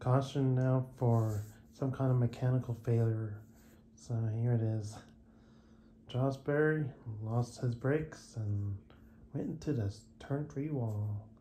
caution now for some kind of mechanical failure. So here it is. Joshberry lost his brakes and went into this turn 3 wall.